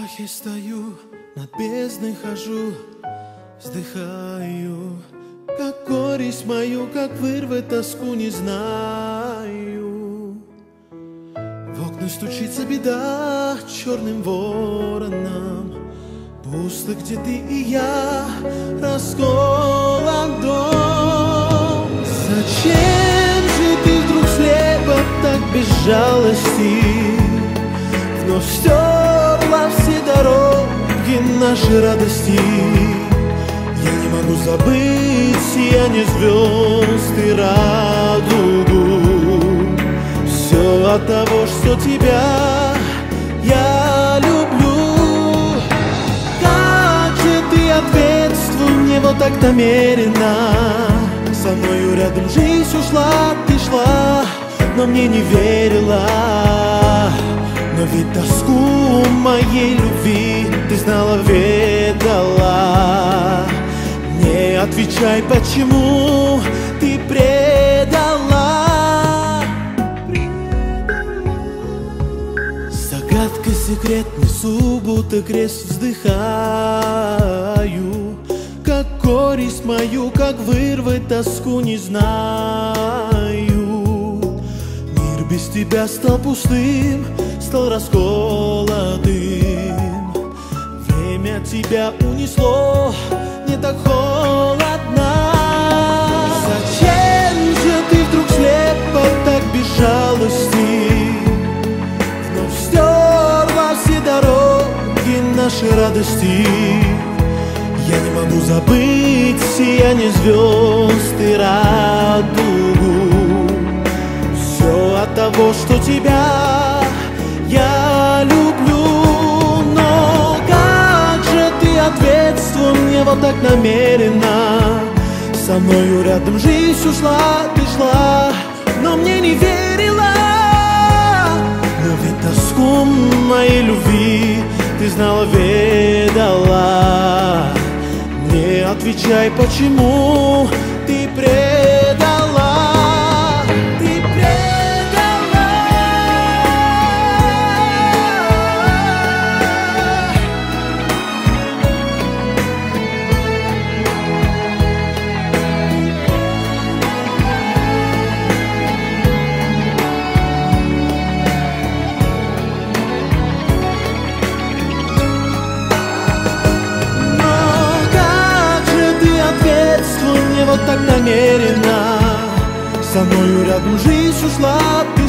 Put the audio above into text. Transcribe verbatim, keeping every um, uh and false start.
страхе стою, над бездной хожу, вздыхаю. Как горесть мою, как вырвать тоску, не знаю. В окна стучится беда черным вороном. Пусто, где ты и я, расколот дом. Зачем же ты вдруг слепо, так без жалости? Вновь стерла все дороги нашей радости. Я не могу забыть сияние звезд и радугу. Все от того, что тебя я люблю. Как же ты ответствуй мне вот так намеренно? Со мною рядом жизнь ушла, ты шла, но мне не верила. Но ведь тоску моей любви ты знала, ведала. Не отвечай, почему ты предала. Загадка, секрет несу, будто крест вздыхаю. Как горесть мою, как вырвать тоску, не знаю. Мир без тебя стал пустым, стал расколотым. Время тебя унесло, не так холодно. Зачем же ты вдруг слепо, так без жалости? Вновь стерла все дороги нашей радости. Я не могу забыть сияние звезд и радугу. Все от того, что тебя я люблю. Но как же ты ответствуй мне вот так намеренно? Со мною рядом жизнь ушла, ты шла, но мне не верила. Но ведь тоску моей любви ты знала, ведала. Не отвечай, почему ты предала. Ты предала. Вот так намеренно. Со мною рядом жизнь ушла,